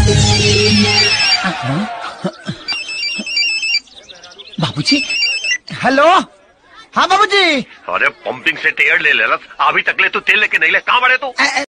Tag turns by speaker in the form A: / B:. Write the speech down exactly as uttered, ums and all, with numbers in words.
A: बाबूजी, हेलो। हाँ बाबूजी।
B: अरे पंपिंग से टेयर ले ले अभी तक ले तू तेल लेके नहीं ले, कहाँ बड़े तू?